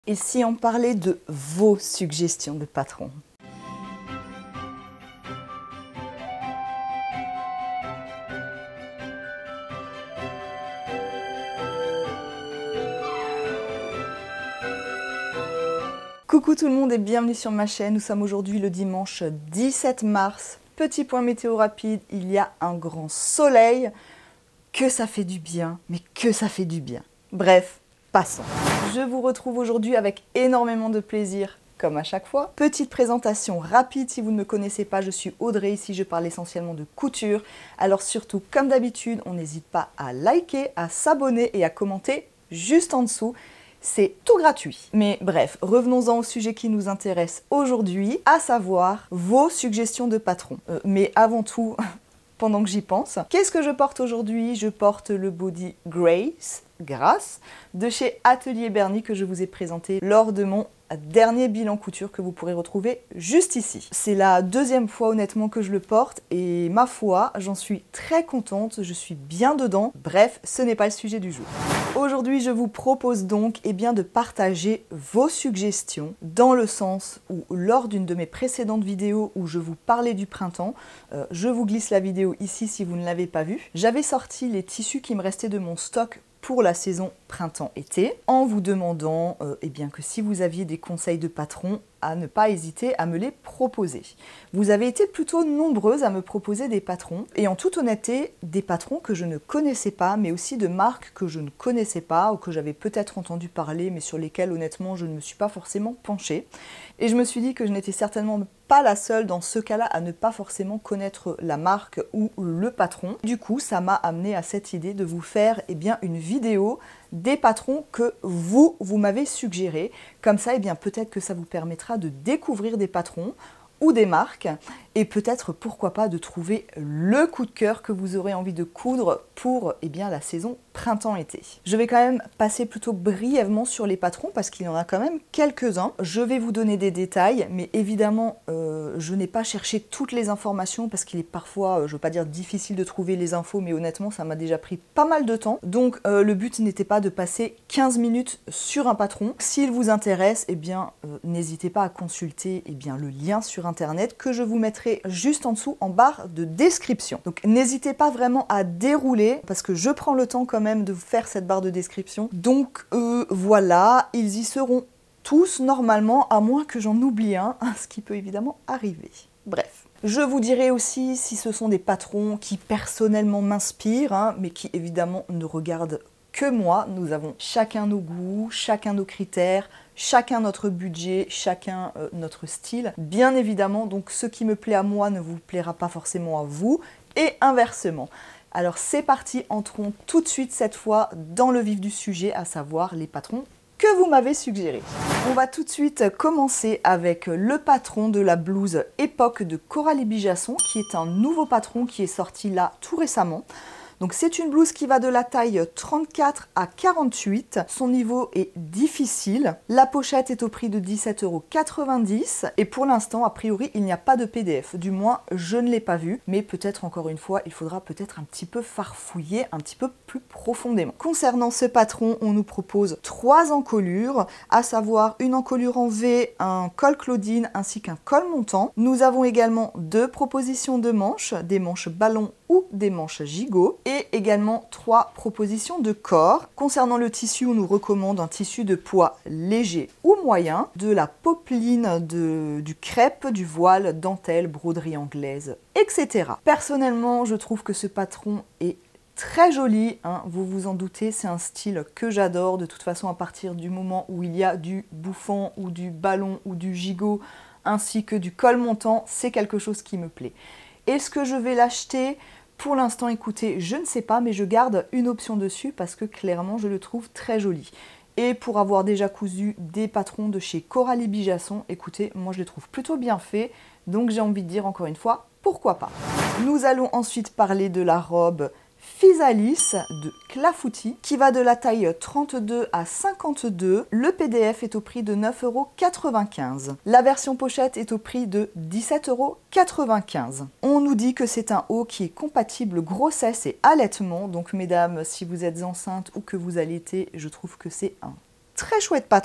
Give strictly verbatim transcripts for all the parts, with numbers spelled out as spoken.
Et si on parlait de vos suggestions de patrons? Coucou tout le monde et bienvenue sur ma chaîne. Nous sommes aujourd'hui le dimanche dix-sept mars. Petit point météo rapide, il y a un grand soleil. Que ça fait du bien, mais que ça fait du bien. Bref, passons. Je vous retrouve aujourd'hui avec énormément de plaisir, comme à chaque fois. Petite présentation rapide, si vous ne me connaissez pas, je suis Audrey, ici je parle essentiellement de couture. Alors surtout, comme d'habitude, on n'hésite pas à liker, à s'abonner et à commenter juste en dessous. C'est tout gratuit. Mais bref, revenons-en au sujet qui nous intéresse aujourd'hui, à savoir vos suggestions de patrons. Euh, mais avant tout, pendant que j'y pense, qu'est-ce que je porte aujourd'hui? Je porte le body Grace, Grâce, de chez Atelier Berny que je vous ai présenté lors de mon dernier bilan couture que vous pourrez retrouver juste ici. C'est la deuxième fois honnêtement que je le porte et ma foi, j'en suis très contente, je suis bien dedans. Bref, ce n'est pas le sujet du jour. Aujourd'hui, je vous propose donc eh bien, de partager vos suggestions dans le sens où lors d'une de mes précédentes vidéos où je vous parlais du printemps, euh, je vous glisse la vidéo ici si vous ne l'avez pas vue, j'avais sorti les tissus qui me restaient de mon stock pour la saison printemps-été, en vous demandant euh, eh bien, que si vous aviez des conseils de patron, à ne pas hésiter à me les proposer. Vous avez été plutôt nombreuses à me proposer des patrons, et en toute honnêteté, des patrons que je ne connaissais pas, mais aussi de marques que je ne connaissais pas, ou que j'avais peut-être entendu parler, mais sur lesquelles honnêtement je ne me suis pas forcément penchée. Et je me suis dit que je n'étais certainement pas la seule dans ce cas-là à ne pas forcément connaître la marque ou le patron. Du coup, ça m'a amené à cette idée de vous faire eh bien, une vidéo des patrons que vous, vous m'avez suggérés. Comme ça, eh bien, peut-être que ça vous permettra de découvrir des patrons ou des marques et peut-être, pourquoi pas, de trouver le coup de cœur que vous aurez envie de coudre pour eh bien, la saison printemps-été. Je vais quand même passer plutôt brièvement sur les patrons parce qu'il y en a quand même quelques-uns. Je vais vous donner des détails, mais évidemment, euh, je n'ai pas cherché toutes les informations parce qu'il est parfois, euh, je ne veux pas dire difficile de trouver les infos, mais honnêtement, ça m'a déjà pris pas mal de temps. Donc, euh, le but n'était pas de passer quinze minutes sur un patron. S'il vous intéresse, eh bien, euh, n'hésitez pas à consulter eh bien, le lien sur Internet que je vous mettrai juste en dessous en barre de description. Donc n'hésitez pas vraiment à dérouler parce que je prends le temps quand même de faire cette barre de description. Donc euh, voilà, ils y seront tous normalement, à moins que j'en oublie un, ce qui peut évidemment arriver. Bref. Je vous dirai aussi si ce sont des patrons qui personnellement m'inspirent, hein, mais qui évidemment ne regardent que moi. Nous avons chacun nos goûts, chacun nos critères, chacun notre budget, chacun euh, notre style. Bien évidemment, donc ce qui me plaît à moi ne vous plaira pas forcément à vous, et inversement. Alors c'est parti, entrons tout de suite cette fois dans le vif du sujet, à savoir les patrons que vous m'avez suggérés. On va tout de suite commencer avec le patron de la blouse Époque de Coralie Bijasson, qui est un nouveau patron qui est sorti là tout récemment. Donc c'est une blouse qui va de la taille trente-quatre à quarante-huit. Son niveau est difficile. La pochette est au prix de dix-sept euros quatre-vingt-dix. Et pour l'instant, a priori, il n'y a pas de P D F. Du moins, je ne l'ai pas vu. Mais peut-être, encore une fois, il faudra peut-être un petit peu farfouiller un petit peu plus profondément. Concernant ce patron, on nous propose trois encolures, à savoir une encolure en V, un col Claudine ainsi qu'un col montant. Nous avons également deux propositions de manches, des manches ballon ou des manches gigot, et également trois propositions de corps. Concernant le tissu, on nous recommande un tissu de poids léger ou moyen, de la popeline, de, du crêpe, du voile, dentelle, broderie anglaise, et cetera. Personnellement, je trouve que ce patron est très joli, hein, vous vous en doutez, c'est un style que j'adore. De toute façon, à partir du moment où il y a du bouffant ou du ballon ou du gigot, ainsi que du col montant, c'est quelque chose qui me plaît. Est-ce que je vais l'acheter ? Pour l'instant, écoutez, je ne sais pas, mais je garde une option dessus parce que clairement, je le trouve très joli. Et pour avoir déjà cousu des patrons de chez Coralie Bijasson, écoutez, moi je les trouve plutôt bien faits, donc j'ai envie de dire encore une fois, pourquoi pas. Nous allons ensuite parler de la robe Physalis de Clafoutis qui va de la taille trente-deux à cinquante-deux. Le P D F est au prix de neuf euros quatre-vingt-quinze. La version pochette est au prix de dix-sept euros quatre-vingt-quinze. On nous dit que c'est un haut qui est compatible grossesse et allaitement. Donc mesdames, si vous êtes enceinte ou que vous allaitez, je trouve que c'est un très chouette patron.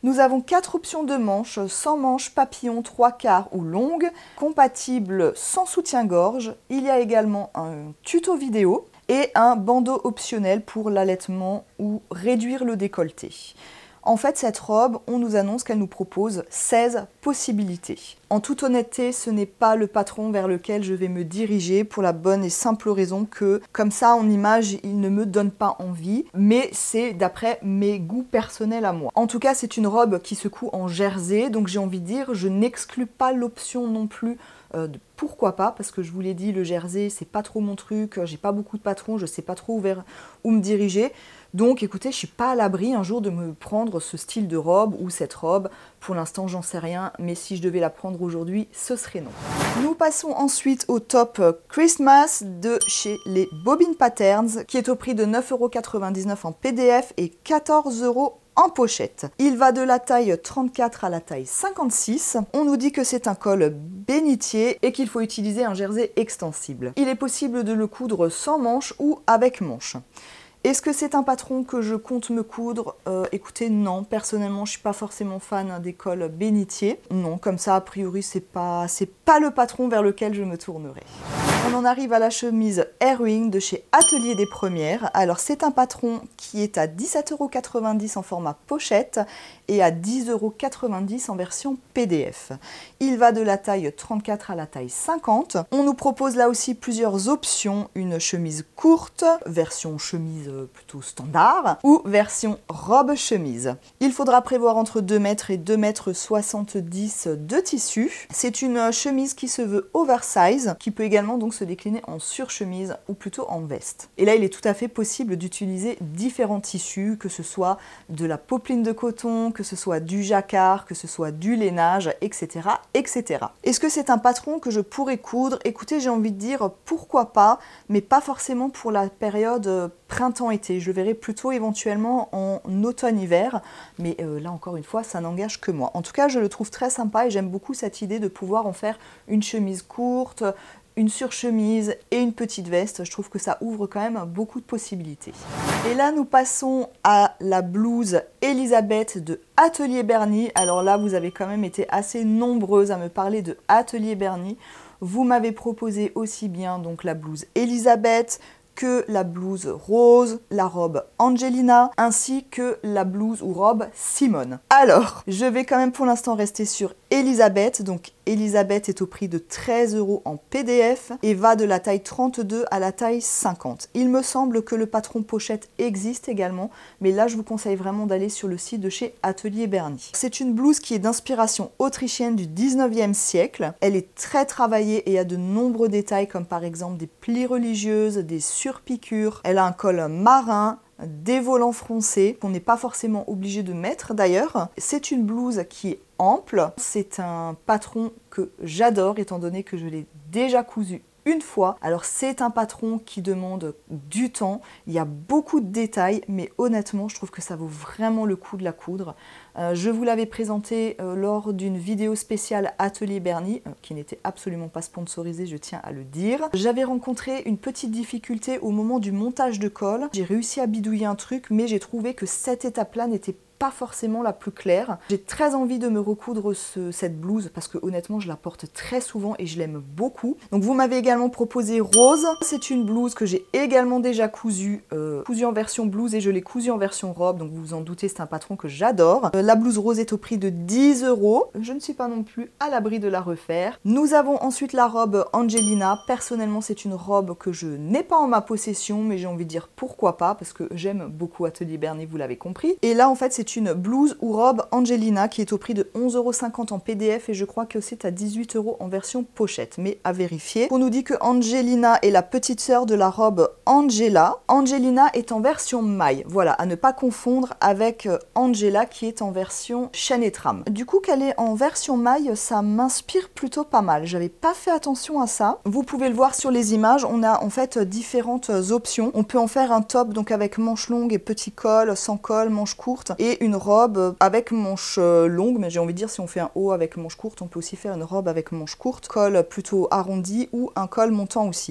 Nous avons quatre options de manches, sans manches, papillon, trois quarts ou longue, compatible sans soutien-gorge. Il y a également un tuto vidéo et un bandeau optionnel pour l'allaitement ou réduire le décolleté. En fait, cette robe, on nous annonce qu'elle nous propose seize possibilités. En toute honnêteté, ce n'est pas le patron vers lequel je vais me diriger pour la bonne et simple raison que, comme ça, en image, il ne me donne pas envie, mais c'est d'après mes goûts personnels à moi. En tout cas, c'est une robe qui se coud en jersey, donc j'ai envie de dire, je n'exclus pas l'option non plus euh, de pourquoi pas, parce que je vous l'ai dit, le jersey, c'est pas trop mon truc, j'ai pas beaucoup de patrons, je sais pas trop vers où me diriger. Donc écoutez, je suis pas à l'abri un jour de me prendre ce style de robe ou cette robe. Pour l'instant, j'en sais rien, mais si je devais la prendre aujourd'hui, ce serait non. Nous passons ensuite au top Christmas de chez les Bobbin Patterns, qui est au prix de neuf euros quatre-vingt-dix-neuf en P D F et quatorze euros en pochette. Il va de la taille trente-quatre à la taille cinquante-six. On nous dit que c'est un col bénitier et qu'il faut utiliser un jersey extensible. Il est possible de le coudre sans manches ou avec manches. Est-ce que c'est un patron que je compte me coudre? euh, Écoutez, non. Personnellement, je suis pas forcément fan des cols bénitiers. Non, comme ça, a priori, c'est pas, c'est pas le patron vers lequel je me tournerai. On en arrive à la chemise Airwing de chez Atelier des Premières. Alors, c'est un patron qui est à dix-sept euros quatre-vingt-dix en format pochette et à dix euros quatre-vingt-dix en version P D F. Il va de la taille trente-quatre à la taille cinquante. On nous propose là aussi plusieurs options. Une chemise courte, version chemise plutôt standard, ou version robe chemise. Il faudra prévoir entre deux mètres et deux mètres soixante-dix de tissu. C'est une chemise qui se veut oversize, qui peut également donc se décliner en surchemise ou plutôt en veste. Et là, il est tout à fait possible d'utiliser différents tissus, que ce soit de la popeline de coton, que ce soit du jacquard, que ce soit du lainage, et cetera, et cetera. Est-ce que c'est un patron que je pourrais coudre? Écoutez, j'ai envie de dire pourquoi pas, mais pas forcément pour la période printemps-été. Je le verrai plutôt éventuellement en automne-hiver, mais euh, là encore une fois, ça n'engage que moi. En tout cas, je le trouve très sympa et j'aime beaucoup cette idée de pouvoir en faire une chemise courte, une surchemise et une petite veste. Je trouve que ça ouvre quand même beaucoup de possibilités. Et là, nous passons à la blouse Elisabeth de Atelier Berny. Alors là, vous avez quand même été assez nombreuses à me parler de Atelier Berny. Vous m'avez proposé aussi bien donc la blouse Elisabeth, que la blouse rose, la robe Angelina, ainsi que la blouse ou robe Simone. Alors, je vais quand même pour l'instant rester sur Elisabeth. Donc Elisabeth est au prix de treize euros en P D F et va de la taille trente-deux à la taille cinquante. Il me semble que le patron pochette existe également, mais là je vous conseille vraiment d'aller sur le site de chez Atelier Berny. C'est une blouse qui est d'inspiration autrichienne du dix-neuvième siècle. Elle est très travaillée et a de nombreux détails comme par exemple des plis religieuses, des surpiqûres. Elle a un col marin, des volants froncés qu'on n'est pas forcément obligé de mettre d'ailleurs. C'est une blouse qui est ample. C'est un patron que j'adore étant donné que je l'ai déjà cousu une fois. Alors c'est un patron qui demande du temps, il y a beaucoup de détails, mais honnêtement je trouve que ça vaut vraiment le coup de la coudre. Euh, je vous l'avais présenté euh, lors d'une vidéo spéciale Atelier Berny, euh, qui n'était absolument pas sponsorisée, je tiens à le dire. J'avais rencontré une petite difficulté au moment du montage de col. J'ai réussi à bidouiller un truc, mais j'ai trouvé que cette étape-là n'était pas forcément la plus claire. J'ai très envie de me recoudre ce, cette blouse parce que honnêtement je la porte très souvent et je l'aime beaucoup. Donc vous m'avez également proposé rose. C'est une blouse que j'ai également déjà cousue, euh, cousue en version blouse et je l'ai cousue en version robe. Donc vous vous en doutez, c'est un patron que j'adore. Euh, la blouse rose est au prix de dix euros. Je ne suis pas non plus à l'abri de la refaire. Nous avons ensuite la robe Angelina. Personnellement c'est une robe que je n'ai pas en ma possession, mais j'ai envie de dire pourquoi pas parce que j'aime beaucoup Atelier Berny, vous l'avez compris. Et là en fait c'est une blouse ou robe Angelina qui est au prix de onze euros cinquante en P D F et je crois que c'est à dix-huit euros en version pochette, mais à vérifier. On nous dit que Angelina est la petite sœur de la robe Angela. Angelina est en version maille, voilà, à ne pas confondre avec Angela qui est en version chaîne et trame. Du coup qu'elle est en version maille, ça m'inspire plutôt pas mal. J'avais pas fait attention à ça. Vous pouvez le voir sur les images, on a en fait différentes options. On peut en faire un top donc avec manches longues et petit col, sans col, manches courtes et une robe avec manches longues, mais j'ai envie de dire si on fait un haut avec manches courtes, on peut aussi faire une robe avec manches courtes, col plutôt arrondi ou un col montant aussi.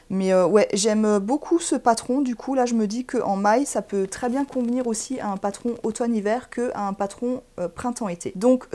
Mais euh, ouais, j'aime beaucoup ce patron. Du coup, là, je me dis qu'en maille, ça peut très bien convenir aussi à un patron automne-hiver qu'à un patron euh, printemps-été. Donc,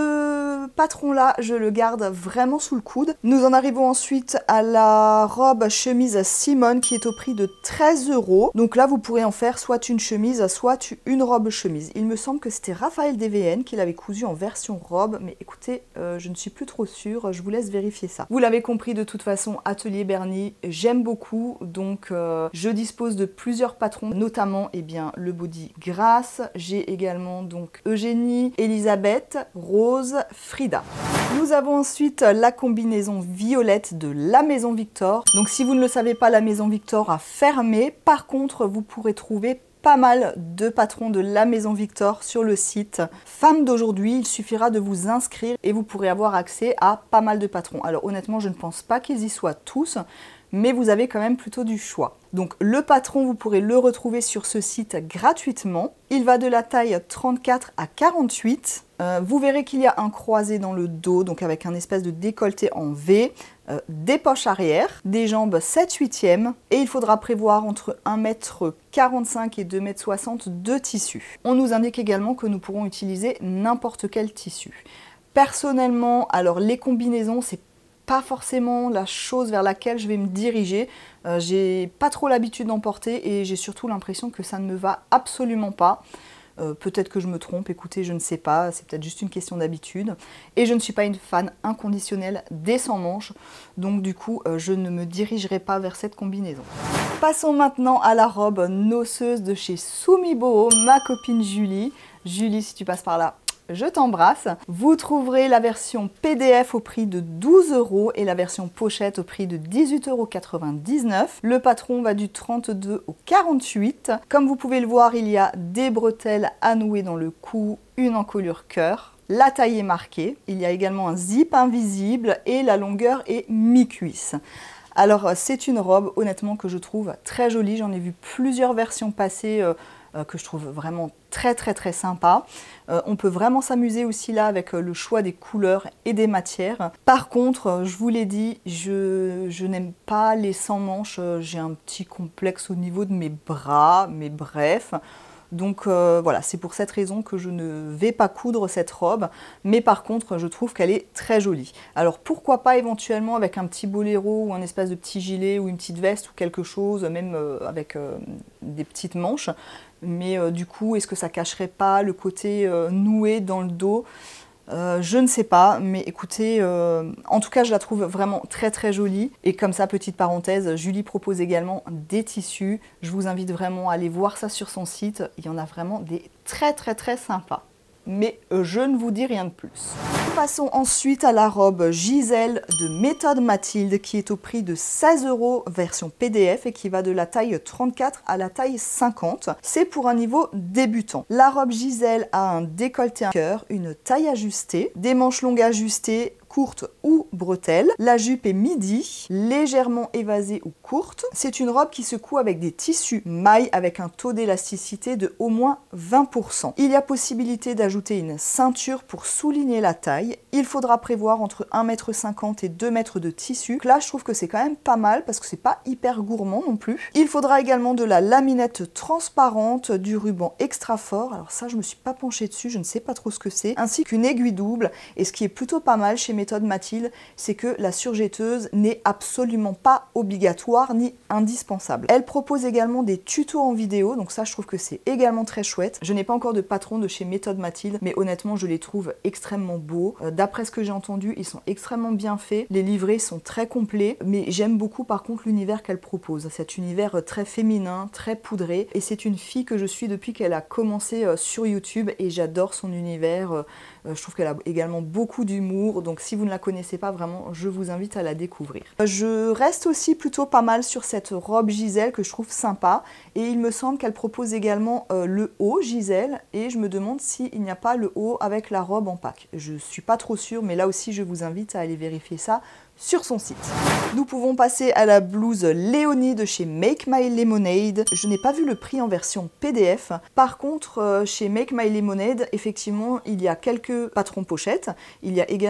ce patron-là, je le garde vraiment sous le coude. Nous en arrivons ensuite à la robe chemise Simone qui est au prix de treize euros. Donc là, vous pourrez en faire soit une chemise, soit une robe chemise. Il me semble que c'était Raphaël D V N qui l'avait cousu en version robe. Mais écoutez, euh, je ne suis plus trop sûre. Je vous laisse vérifier ça. Vous l'avez compris, de toute façon, Atelier Berny, j'aime beaucoup, donc euh, je dispose de plusieurs patrons, notamment eh bien, le body Grace, j'ai également donc Eugénie, Elisabeth, Rose, Frida. Nous avons ensuite la combinaison violette de la Maison Victor. Donc si vous ne le savez pas, la Maison Victor a fermé, par contre vous pourrez trouver pas mal de patrons de la Maison Victor sur le site Femmes d'aujourd'hui. Il suffira de vous inscrire et vous pourrez avoir accès à pas mal de patrons. Alors honnêtement, je ne pense pas qu'ils y soient tous, mais vous avez quand même plutôt du choix. Donc le patron, vous pourrez le retrouver sur ce site gratuitement. Il va de la taille trente-quatre à quarante-huit. Euh, vous verrez qu'il y a un croisé dans le dos, donc avec un espèce de décolleté en V, euh, des poches arrière, des jambes sept huitièmes, et il faudra prévoir entre un mètre quarante-cinq et deux mètres soixante de tissu. On nous indique également que nous pourrons utiliser n'importe quel tissu. Personnellement, alors les combinaisons, c'est pas forcément la chose vers laquelle je vais me diriger. Euh, j'ai pas trop l'habitude d'en porter et j'ai surtout l'impression que ça ne me va absolument pas. Euh, peut-être que je me trompe, écoutez, je ne sais pas, c'est peut-être juste une question d'habitude. Et je ne suis pas une fan inconditionnelle des sans manches, donc du coup, euh, je ne me dirigerai pas vers cette combinaison. Passons maintenant à la robe noceuse de chez Sumiboho, ma copine Julie. Julie, si tu passes par là, je t'embrasse. Vous trouverez la version P D F au prix de douze euros et la version pochette au prix de dix-huit euros quatre-vingt-dix-neuf. Le patron va du trente-deux au quarante-huit. Comme vous pouvez le voir, il y a des bretelles à nouer dans le cou, une encolure cœur. La taille est marquée. Il y a également un zip invisible et la longueur est mi-cuisse. Alors c'est une robe honnêtement que je trouve très jolie. J'en ai vu plusieurs versions passer euh, euh, que je trouve vraiment très très très sympa. Euh, on peut vraiment s'amuser aussi là avec euh, le choix des couleurs et des matières. Par contre, euh, je vous l'ai dit, je, je n'aime pas les sans manches. Euh, j'ai un petit complexe au niveau de mes bras, mais bref. Donc euh, voilà, c'est pour cette raison que je ne vais pas coudre cette robe, mais par contre je trouve qu'elle est très jolie. Alors pourquoi pas éventuellement avec un petit boléro ou un espèce de petit gilet ou une petite veste ou quelque chose, même euh, avec euh, des petites manches, mais euh, du coup est-ce que ça cacherait pas le côté euh, noué dans le dos ? Euh, je ne sais pas, mais écoutez, euh, en tout cas je la trouve vraiment très très jolie. Et comme ça, petite parenthèse, Julie propose également des tissus. Je vous invite vraiment à aller voir ça sur son site. Il y en a vraiment des très très très sympas. Mais euh, je ne vous dis rien de plus. Passons ensuite à la robe Gisèle de Méthode Mathilde qui est au prix de seize euros version P D F et qui va de la taille trente-quatre à la taille cinquante. C'est pour un niveau débutant. La robe Gisèle a un décolleté à cœur, une taille ajustée, des manches longues ajustées, courte ou bretelle. La jupe est midi, légèrement évasée ou courte. C'est une robe qui se coud avec des tissus mailles avec un taux d'élasticité de au moins vingt pour cent. Il y a possibilité d'ajouter une ceinture pour souligner la taille. Il faudra prévoir entre un mètre cinquante et deux mètres de tissu. Là, je trouve que c'est quand même pas mal parce que c'est pas hyper gourmand non plus. Il faudra également de la laminette transparente, du ruban extra fort. Alors ça, je me suis pas penchée dessus, je ne sais pas trop ce que c'est. Ainsi qu'une aiguille double. Et ce qui est plutôt pas mal chez Méthode Mathilde, c'est que la surjetteuse n'est absolument pas obligatoire ni indispensable. Elle propose également des tutos en vidéo, donc ça je trouve que c'est également très chouette. Je n'ai pas encore de patron de chez Méthode Mathilde, mais honnêtement je les trouve extrêmement beaux. Euh, D'après ce que j'ai entendu, ils sont extrêmement bien faits, les livrets sont très complets, mais j'aime beaucoup par contre l'univers qu'elle propose. Cet univers très féminin, très poudré, et c'est une fille que je suis depuis qu'elle a commencé euh, sur YouTube, et j'adore son univers. Euh, je trouve qu'elle a également beaucoup d'humour, donc si vous ne la connaissez pas vraiment, je vous invite à la découvrir. Je reste aussi plutôt pas mal sur cette robe Gisèle que je trouve sympa, et il me semble qu'elle propose également euh, le haut Gisèle, et je me demande s'il n'y a pas le haut avec la robe en pack. Je suis pas trop sûre, mais là aussi je vous invite à aller vérifier ça sur son site. Nous pouvons passer à la blouse Léonie de chez Make My Lemonade. Je n'ai pas vu le prix en version P D F. Par contre, euh, chez Make My Lemonade, effectivement, il y a quelques patrons pochettes. Il y a également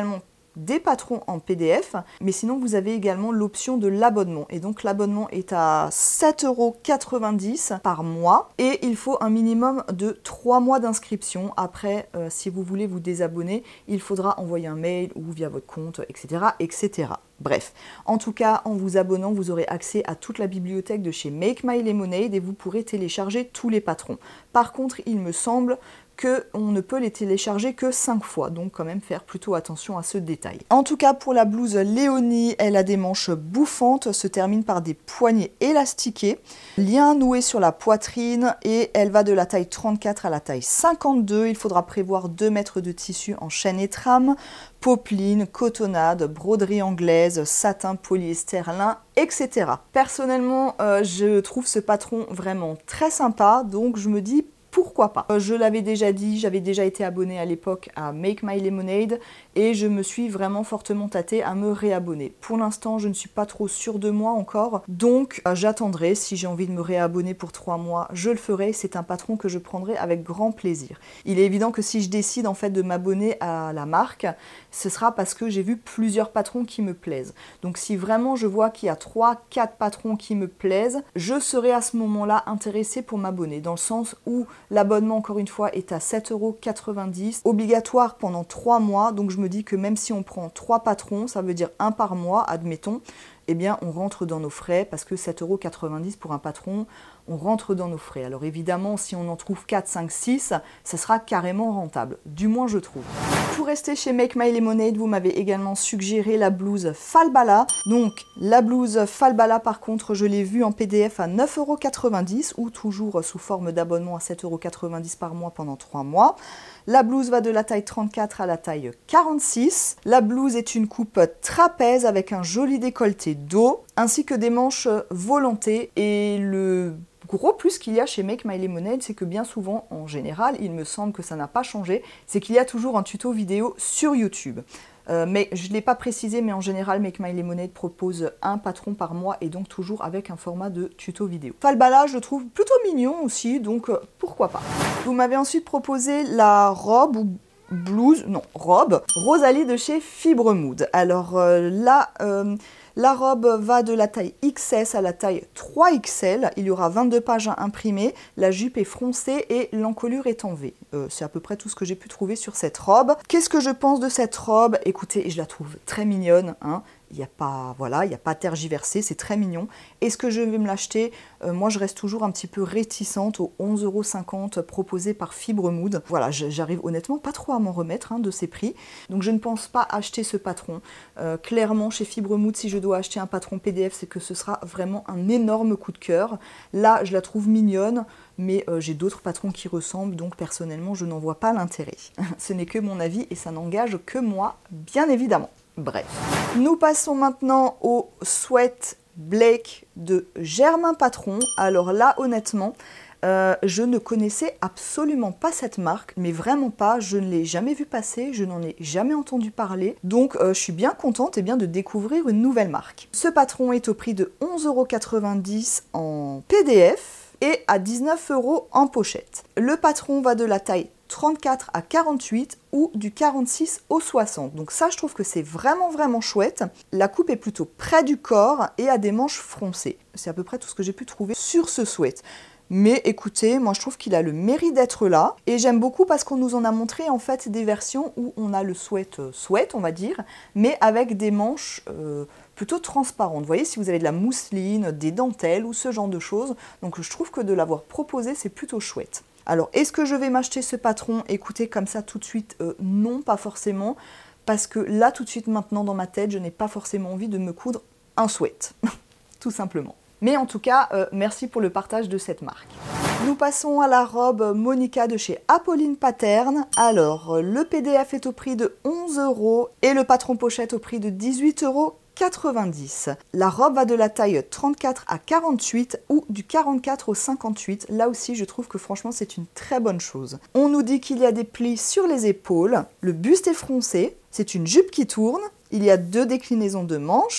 des patrons en P D F, mais sinon vous avez également l'option de l'abonnement. Et donc l'abonnement est à sept euros quatre-vingt-dix par mois et il faut un minimum de trois mois d'inscription. Après, euh, si vous voulez vous désabonner, il faudra envoyer un mail ou via votre compte, et cetera, et cetera. Bref, en tout cas, en vous abonnant, vous aurez accès à toute la bibliothèque de chez Make My Lemonade et vous pourrez télécharger tous les patrons. Par contre, il me semble qu'on ne peut les télécharger que cinq fois, donc quand même faire plutôt attention à ce détail. En tout cas, pour la blouse Léonie, elle a des manches bouffantes, se termine par des poignets élastiqués, lien noué sur la poitrine et elle va de la taille trente-quatre à la taille cinquante-deux. Il faudra prévoir deux mètres de tissu en chaîne et trame, popeline, cotonnade, broderie anglaise, satin, polyester, lin, et cetera. Personnellement, euh, je trouve ce patron vraiment très sympa, donc je me dis pourquoi pas. Je l'avais déjà dit, j'avais déjà été abonnée à l'époque à Make My Lemonade et je me suis vraiment fortement tâtée à me réabonner. Pour l'instant, je ne suis pas trop sûre de moi encore, donc euh, j'attendrai. Si j'ai envie de me réabonner pour trois mois, je le ferai. C'est un patron que je prendrai avec grand plaisir. Il est évident que si je décide en fait de m'abonner à la marque, ce sera parce que j'ai vu plusieurs patrons qui me plaisent. Donc si vraiment je vois qu'il y a trois quatre patrons qui me plaisent, je serai à ce moment-là intéressée pour m'abonner, dans le sens où l'abonnement, encore une fois, est à sept euros quatre-vingt-dix, obligatoire pendant trois mois. Donc je me dis que même si on prend trois patrons, ça veut dire un par mois, admettons, eh bien on rentre dans nos frais, parce que sept euros quatre-vingt-dix pour un patron, on rentre dans nos frais. Alors évidemment, si on en trouve quatre, cinq, six, ça sera carrément rentable, du moins je trouve. Pour rester chez Make My Lemonade, vous m'avez également suggéré la blouse Falbala. Donc la blouse Falbala, par contre, je l'ai vue en P D F à neuf euros quatre-vingt-dix ou toujours sous forme d'abonnement à sept euros quatre-vingt-dix par mois pendant trois mois. La blouse va de la taille trente-quatre à la taille quarante-six. La blouse est une coupe trapèze avec un joli décolleté dos, ainsi que des manches volantées. Et le gros plus qu'il y a chez Make My Lemonade, c'est que bien souvent, en général, il me semble que ça n'a pas changé, c'est qu'il y a toujours un tuto vidéo sur YouTube. Euh, mais je ne l'ai pas précisé, mais en général, Make My Lemonade propose un patron par mois et donc toujours avec un format de tuto vidéo. Falbala, je le trouve plutôt mignon aussi, donc euh, pourquoi pas. Vous m'avez ensuite proposé la robe ou blouse, non, robe, Rosalie de chez Fibre Mood. Alors euh, là, euh, la robe va de la taille X S à la taille trois X L. Il y aura vingt-deux pages à imprimer. La jupe est froncée et l'encolure est en V. Euh, C'est à peu près tout ce que j'ai pu trouver sur cette robe. Qu'est-ce que je pense de cette robe? Écoutez, je la trouve très mignonne, hein. Il n'y a pas, voilà, il n'y a pas tergiversé, c'est très mignon. Est-ce que je vais me l'acheter? euh, Moi, je reste toujours un petit peu réticente aux onze euros cinquante proposés par Fibre Mood. Voilà, j'arrive honnêtement pas trop à m'en remettre hein, de ces prix. Donc, je ne pense pas acheter ce patron. Euh, clairement, chez Fibre Mood, si je dois acheter un patron P D F, c'est que ce sera vraiment un énorme coup de cœur. Là, je la trouve mignonne, mais euh, j'ai d'autres patrons qui ressemblent, donc personnellement, je n'en vois pas l'intérêt. Ce n'est que mon avis et ça n'engage que moi, bien évidemment. Bref. Nous passons maintenant au sweat Blake de Germain Patron. Alors là, honnêtement, euh, je ne connaissais absolument pas cette marque, mais vraiment pas. Je ne l'ai jamais vu passer, je n'en ai jamais entendu parler. Donc, euh, je suis bien contente eh bien, de découvrir une nouvelle marque. Ce patron est au prix de onze euros quatre-vingt-dix en P D F et à dix-neuf euros en pochette. Le patron va de la taille trente-quatre à quarante-huit ou du quarante-six au soixante. Donc ça, je trouve que c'est vraiment, vraiment chouette. La coupe est plutôt près du corps et a des manches froncées. C'est à peu près tout ce que j'ai pu trouver sur ce sweat. Mais écoutez, moi je trouve qu'il a le mérite d'être là. Et j'aime beaucoup parce qu'on nous en a montré en fait des versions où on a le sweat, euh, sweat on va dire, mais avec des manches euh, plutôt transparentes. Vous voyez, si vous avez de la mousseline, des dentelles ou ce genre de choses. Donc je trouve que de l'avoir proposé, c'est plutôt chouette. Alors, est-ce que je vais m'acheter ce patron? Écoutez, comme ça tout de suite, euh, non, pas forcément. Parce que là, tout de suite, maintenant, dans ma tête, je n'ai pas forcément envie de me coudre un sweat. Tout simplement. Mais en tout cas, euh, merci pour le partage de cette marque. Nous passons à la robe Monica de chez Apolline Pattern. Alors, le P D F est au prix de onze euros et le patron pochette au prix de dix-huit euros quatre-vingt-dix. La robe va de la taille trente-quatre à quarante-huit ou du quarante-quatre au cinquante-huit. Là aussi, je trouve que franchement, c'est une très bonne chose. On nous dit qu'il y a des plis sur les épaules. Le buste est froncé. C'est une jupe qui tourne. Il y a deux déclinaisons de manches.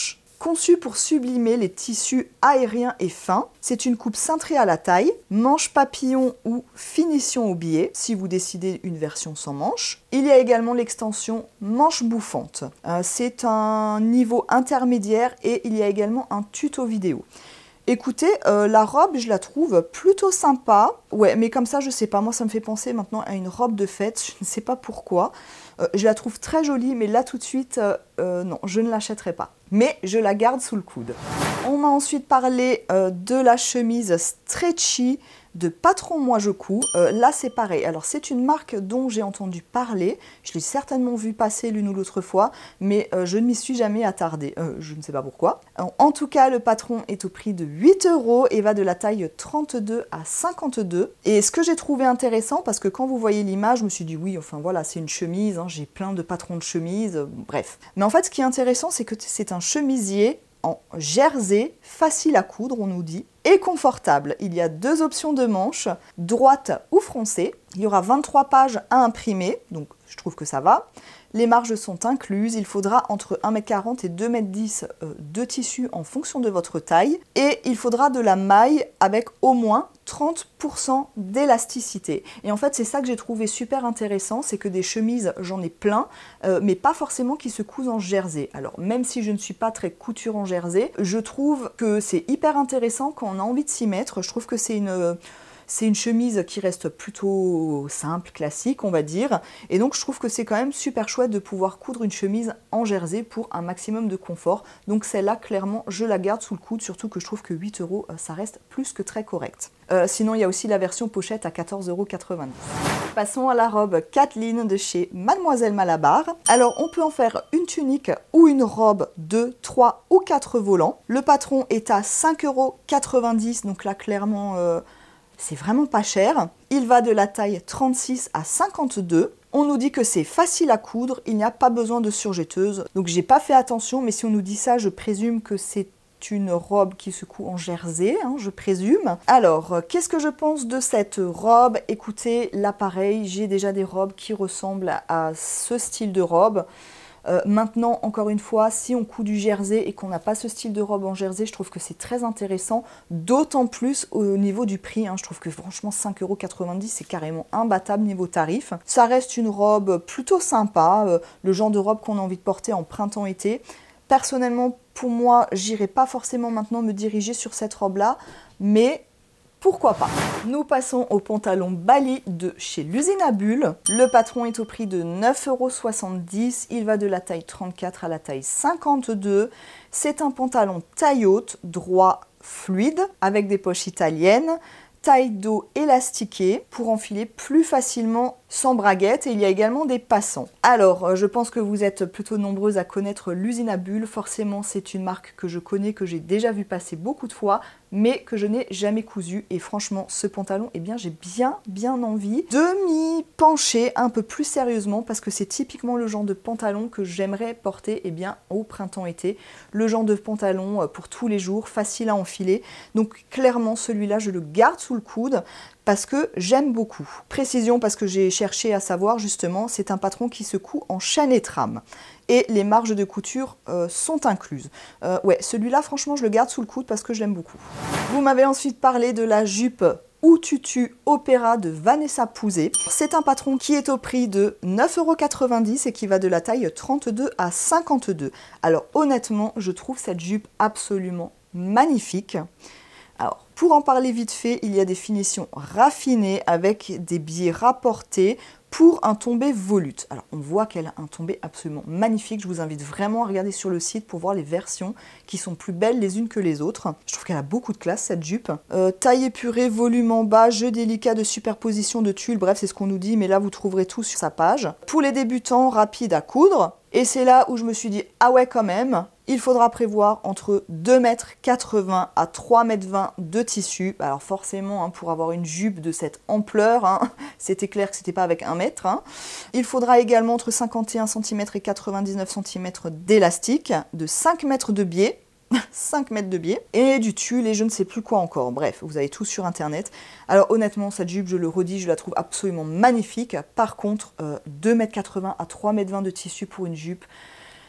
Conçue pour sublimer les tissus aériens et fins, c'est une coupe cintrée à la taille, manche papillon ou finition au biais, si vous décidez une version sans manche. Il y a également l'extension manche bouffante. Euh, c'est un niveau intermédiaire et il y a également un tuto vidéo. Écoutez, euh, la robe, je la trouve plutôt sympa. Ouais, mais comme ça, je sais pas, moi ça me fait penser maintenant à une robe de fête, je ne sais pas pourquoi. Euh, je la trouve très jolie, mais là tout de suite, euh, euh, non, je ne l'achèterai pas. Mais je la garde sous le coude. On m'a ensuite parlé euh, de la chemise stretchy de Patron Moi Je Couds. Euh, là c'est pareil, alors c'est une marque dont j'ai entendu parler, je l'ai certainement vu passer l'une ou l'autre fois, mais euh, je ne m'y suis jamais attardée, euh, je ne sais pas pourquoi. Alors, en tout cas, le patron est au prix de huit euros et va de la taille trente-deux à cinquante-deux. Et ce que j'ai trouvé intéressant, parce que quand vous voyez l'image, je me suis dit oui, enfin voilà, c'est une chemise, hein, j'ai plein de patrons de chemises, euh, bref. Mais en fait, ce qui est intéressant, c'est que c'est un chemisier en jersey, facile à coudre, on nous dit, et confortable. Il y a deux options de manches, droite ou froncée. Il y aura vingt-trois pages à imprimer, donc je trouve que ça va. Les marges sont incluses, il faudra entre un mètre quarante et deux mètres dix euh, de tissu en fonction de votre taille. Et il faudra de la maille avec au moins trente pour cent d'élasticité. Et en fait, c'est ça que j'ai trouvé super intéressant, c'est que des chemises, j'en ai plein, euh, mais pas forcément qui se cousent en jersey. Alors, même si je ne suis pas très couture en jersey, je trouve que c'est hyper intéressant quand on a envie de s'y mettre. Je trouve que c'est une... C'est une chemise qui reste plutôt simple, classique, on va dire. Et donc, je trouve que c'est quand même super chouette de pouvoir coudre une chemise en jersey pour un maximum de confort. Donc, celle-là, clairement, je la garde sous le coude, surtout que je trouve que huit euros, ça reste plus que très correct. Euh, sinon, il y a aussi la version pochette à quatorze euros quatre-vingt-dix. Passons à la robe Kathleen de chez Mademoiselle Malabar. Alors, on peut en faire une tunique ou une robe de trois ou quatre volants. Le patron est à cinq euros quatre-vingt-dix, donc là, clairement... Euh, c'est vraiment pas cher. Il va de la taille trente-six à cinquante-deux. On nous dit que c'est facile à coudre, il n'y a pas besoin de surjetteuse. Donc j'ai pas fait attention, mais si on nous dit ça, je présume que c'est une robe qui se coud en jersey, hein, je présume. Alors, qu'est-ce que je pense de cette robe? Écoutez, là pareil, j'ai déjà des robes qui ressemblent à ce style de robe. Euh, maintenant, encore une fois, si on coud du jersey et qu'on n'a pas ce style de robe en jersey, je trouve que c'est très intéressant, d'autant plus au niveau du prix. Hein. Je trouve que franchement, cinq euros quatre-vingt-dix, c'est carrément imbattable niveau tarif. Ça reste une robe plutôt sympa, euh, le genre de robe qu'on a envie de porter en printemps-été. Personnellement, pour moi, j'irai pas forcément maintenant me diriger sur cette robe-là, mais... pourquoi pas? Nous passons au pantalon Bali de chez l'usine à bulles. Le patron est au prix de neuf euros soixante-dix. Il va de la taille trente-quatre à la taille cinquante-deux. C'est un pantalon taille haute, droit, fluide, avec des poches italiennes. Taille dos élastiquée pour enfiler plus facilement sans braguette, et il y a également des passants. Alors, je pense que vous êtes plutôt nombreuses à connaître l'usine à bulles. Forcément, c'est une marque que je connais, que j'ai déjà vu passer beaucoup de fois, mais que je n'ai jamais cousu. Et franchement, ce pantalon, eh bien, j'ai bien, bien envie de m'y pencher un peu plus sérieusement, parce que c'est typiquement le genre de pantalon que j'aimerais porter, eh bien, au printemps-été. Le genre de pantalon pour tous les jours, facile à enfiler. Donc, clairement, celui-là, je le garde sous le coude, parce que j'aime beaucoup. Précision, parce que j'ai cherché à savoir justement, c'est un patron qui se coud en chaîne et trame. Et les marges de couture euh, sont incluses. Euh, ouais, celui-là, franchement, je le garde sous le coude parce que je l'aime beaucoup. Vous m'avez ensuite parlé de la jupe ou tutu opéra de Vanessa Pouzet. C'est un patron qui est au prix de neuf euros quatre-vingt-dix et qui va de la taille trente-deux à cinquante-deux. Alors honnêtement, je trouve cette jupe absolument magnifique. Alors, pour en parler vite fait, il y a des finitions raffinées avec des biais rapportés pour un tombé volute. Alors, on voit qu'elle a un tombé absolument magnifique. Je vous invite vraiment à regarder sur le site pour voir les versions qui sont plus belles les unes que les autres. Je trouve qu'elle a beaucoup de classe, cette jupe. Euh, taille épurée, volume en bas, jeu délicat de superposition de tulle. Bref, c'est ce qu'on nous dit, mais là, vous trouverez tout sur sa page. Pour les débutants, rapide à coudre. Et c'est là où je me suis dit, ah ouais, quand même, il faudra prévoir entre deux mètres quatre-vingts à trois mètres vingt de tissu. Alors forcément, hein, pour avoir une jupe de cette ampleur, hein, c'était clair que c'était pas avec un mètre. Hein. Il faudra également entre cinquante et un centimètres et quatre-vingt-dix-neuf centimètres d'élastique, de cinq mètres de biais, cinq mètres de biais, et du tulle et je ne sais plus quoi encore. Bref, vous avez tout sur internet. Alors honnêtement, cette jupe, je le redis, je la trouve absolument magnifique. Par contre, euh, deux mètres quatre-vingts à trois mètres vingt de tissu pour une jupe,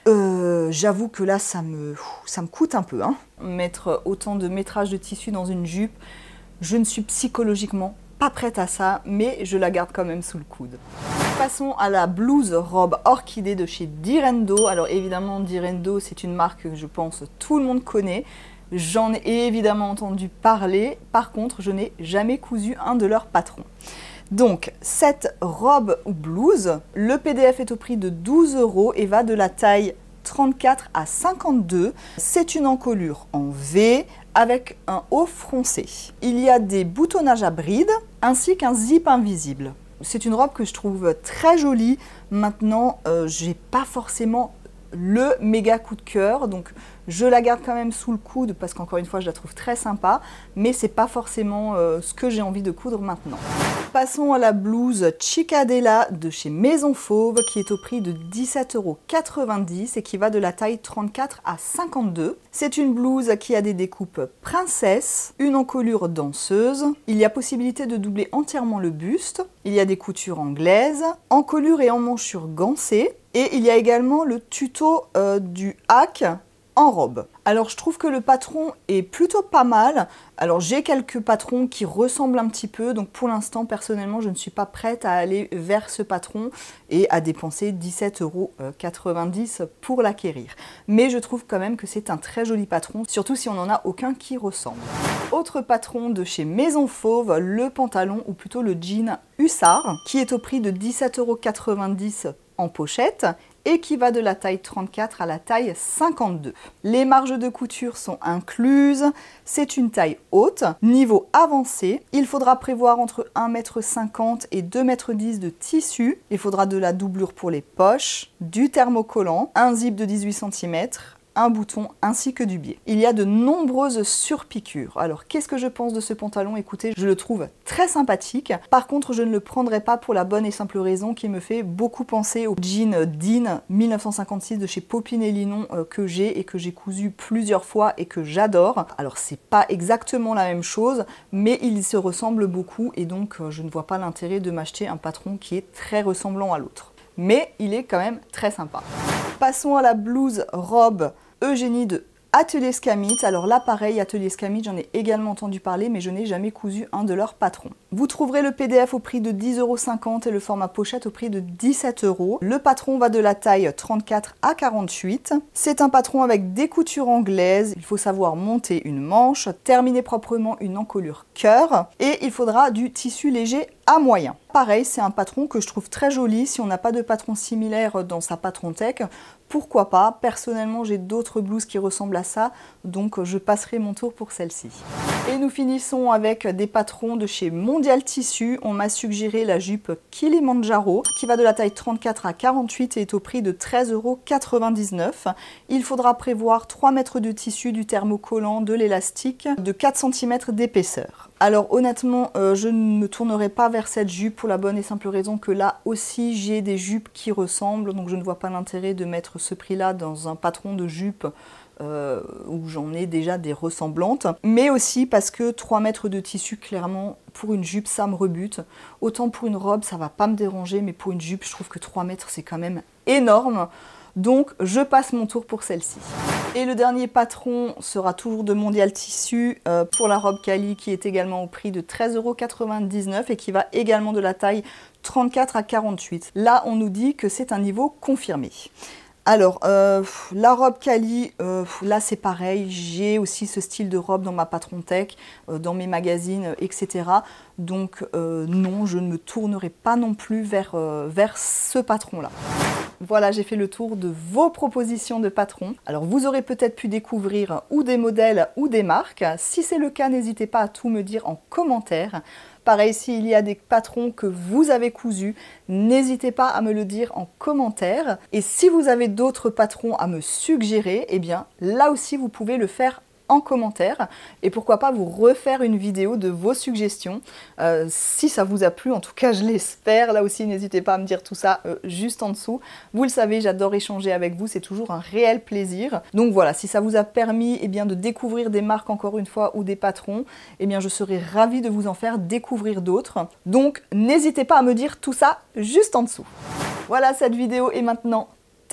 Euh, J'avoue que là, ça me, ça me coûte un peu. Hein. Mettre autant de métrage de tissu dans une jupe, je ne suis psychologiquement pas prête à ça, mais je la garde quand même sous le coude. Passons à la blouse robe orchidée de chez Direndo. Alors évidemment, Direndo, c'est une marque que je pense tout le monde connaît. J'en ai évidemment entendu parler. Par contre, je n'ai jamais cousu un de leurs patrons. Donc, cette robe ou blouse, le P D F est au prix de douze euros et va de la taille trente-quatre à cinquante-deux. C'est une encolure en V avec un haut froncé. Il y a des boutonnages à bride ainsi qu'un zip invisible. C'est une robe que je trouve très jolie. Maintenant, euh, j'ai pas forcément le méga coup de cœur, donc je la garde quand même sous le coude parce qu'encore une fois je la trouve très sympa, mais c'est pas forcément euh, ce que j'ai envie de coudre maintenant. Passons à la blouse Ciccadella de chez Maison Fauve qui est au prix de dix-sept euros quatre-vingt-dix et qui va de la taille trente-quatre à cinquante-deux. C'est une blouse qui a des découpes princesse, une encolure danseuse, il y a possibilité de doubler entièrement le buste, il y a des coutures anglaises, encolure et emmanchure gancée, et il y a également le tuto euh, du hack en robe. Alors je trouve que le patron est plutôt pas mal. Alors j'ai quelques patrons qui ressemblent un petit peu, donc pour l'instant personnellement je ne suis pas prête à aller vers ce patron et à dépenser dix-sept euros quatre-vingt-dix pour l'acquérir. Mais je trouve quand même que c'est un très joli patron, surtout si on n'en a aucun qui ressemble. Autre patron de chez Maison Fauve, le pantalon ou plutôt le jean Hussard, qui est au prix de dix-sept euros quatre-vingt-dix en pochette et qui va de la taille trente-quatre à la taille cinquante-deux. Les marges de couture sont incluses, c'est une taille haute, niveau avancé, il faudra prévoir entre un mètre cinquante et deux mètres dix de tissu, il faudra de la doublure pour les poches, du thermocollant, un zip de dix-huit centimètres, un bouton ainsi que du biais. Il y a de nombreuses surpiqûres. Alors qu'est-ce que je pense de ce pantalon? Écoutez, je le trouve très sympathique. Par contre, je ne le prendrai pas pour la bonne et simple raison qu'il me fait beaucoup penser au jean Dean mille neuf cent cinquante-six de chez Popin et Linon euh, que j'ai et que j'ai cousu plusieurs fois et que j'adore. Alors c'est pas exactement la même chose, mais il se ressemble beaucoup et donc euh, je ne vois pas l'intérêt de m'acheter un patron qui est très ressemblant à l'autre. Mais il est quand même très sympa. Passons à la blouse robe Eugénie de Atelier Scamit. Alors là pareil, Atelier Scamit, j'en ai également entendu parler mais je n'ai jamais cousu un de leurs patrons. Vous trouverez le P D F au prix de dix euros cinquante et le format pochette au prix de dix-sept euros. Le patron va de la taille trente-quatre à quarante-huit. C'est un patron avec des coutures anglaises. Il faut savoir monter une manche, terminer proprement une encolure cœur et il faudra du tissu léger à moyen. Pareil, c'est un patron que je trouve très joli. Si on n'a pas de patron similaire dans sa patron tech, pourquoi pas. Personnellement, j'ai d'autres blouses qui ressemblent à ça, donc je passerai mon tour pour celle-ci. Et nous finissons avec des patrons de chez Mondial Tissu. On m'a suggéré la jupe Kilimanjaro, qui va de la taille trente-quatre à quarante-huit et est au prix de treize euros quatre-vingt-dix-neuf. Il faudra prévoir trois mètres de tissu, du thermocollant, de l'élastique, de quatre centimètres d'épaisseur. Alors honnêtement, euh, je ne me tournerai pas vers cette jupe pour la bonne et simple raison que là aussi j'ai des jupes qui ressemblent, donc je ne vois pas l'intérêt de mettre ce prix-là dans un patron de jupe euh, où j'en ai déjà des ressemblantes. Mais aussi parce que trois mètres de tissu, clairement, pour une jupe, ça me rebute. Autant pour une robe, ça va pas me déranger, mais pour une jupe, je trouve que trois mètres, c'est quand même énorme. Donc je passe mon tour pour celle-ci. Et le dernier patron sera toujours de Mondial Tissu euh, pour la robe Cali qui est également au prix de treize euros quatre-vingt-dix-neuf et qui va également de la taille trente-quatre à quarante-huit. Là on nous dit que c'est un niveau confirmé. Alors, euh, la robe Cali, euh, là c'est pareil, j'ai aussi ce style de robe dans ma patron tech, euh, dans mes magazines, et cetera. Donc euh, non, je ne me tournerai pas non plus vers, euh, vers ce patron-là. Voilà, j'ai fait le tour de vos propositions de patrons. Alors vous aurez peut-être pu découvrir ou des modèles ou des marques. Si c'est le cas, n'hésitez pas à tout me dire en commentaire. Pareil, s'il y a des patrons que vous avez cousus, n'hésitez pas à me le dire en commentaire. Et si vous avez d'autres patrons à me suggérer, eh bien là aussi vous pouvez le faire en commentaire et pourquoi pas vous refaire une vidéo de vos suggestions euh, si ça vous a plu, en tout cas je l'espère. Là aussi n'hésitez pas à me dire tout ça euh, juste en dessous. Vous le savez, j'adore échanger avec vous, c'est toujours un réel plaisir. Donc voilà, si ça vous a permis eh bien, de découvrir des marques encore une fois ou des patrons, eh bien je serais ravie de vous en faire découvrir d'autres. Donc n'hésitez pas à me dire tout ça juste en dessous. Voilà, cette vidéo est maintenant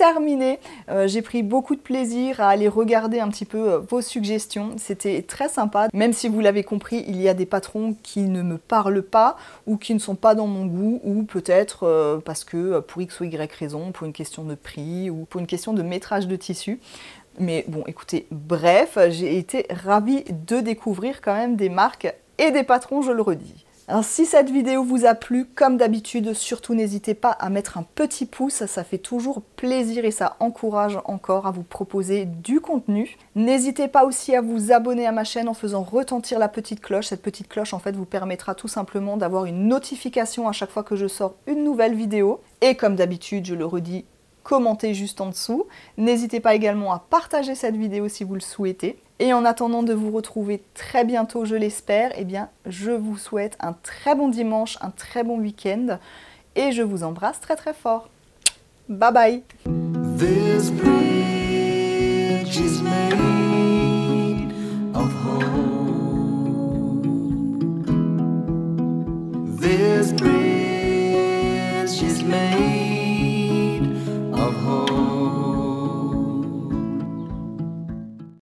terminé. Euh, j'ai pris beaucoup de plaisir à aller regarder un petit peu euh, vos suggestions. C'était très sympa. Même si vous l'avez compris, il y a des patrons qui ne me parlent pas ou qui ne sont pas dans mon goût, ou peut-être euh, parce que euh, pour X ou Y raison, pour une question de prix ou pour une question de métrage de tissu. Mais bon, écoutez, bref, j'ai été ravie de découvrir quand même des marques et des patrons, je le redis. Alors si cette vidéo vous a plu, comme d'habitude, surtout n'hésitez pas à mettre un petit pouce, ça fait toujours plaisir et ça encourage encore à vous proposer du contenu. N'hésitez pas aussi à vous abonner à ma chaîne en faisant retentir la petite cloche. Cette petite cloche en fait vous permettra tout simplement d'avoir une notification à chaque fois que je sors une nouvelle vidéo. Et comme d'habitude, je le redis, commentez juste en dessous. N'hésitez pas également à partager cette vidéo si vous le souhaitez. Et en attendant de vous retrouver très bientôt, je l'espère, eh bien, je vous souhaite un très bon dimanche, un très bon week-end. Et je vous embrasse très très fort. Bye bye. This bridge is made